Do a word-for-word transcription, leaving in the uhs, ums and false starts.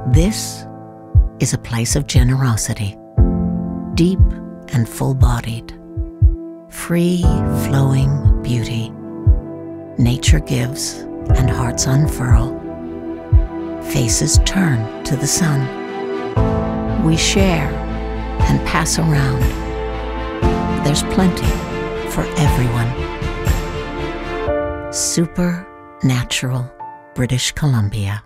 This is a place of generosity, deep and full-bodied, free-flowing beauty. Nature gives and hearts unfurl. Faces turn to the sun. We share and pass around. There's plenty for everyone. Supernatural British Columbia.